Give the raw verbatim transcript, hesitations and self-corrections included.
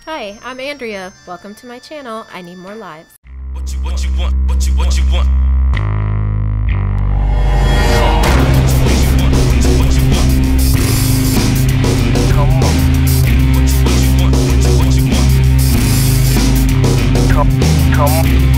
Hi, I'm Andrea. Welcome to my channel. I need more lives. What you what you want? What you what you want? Come on. What you what you want? What you what you want? Come come.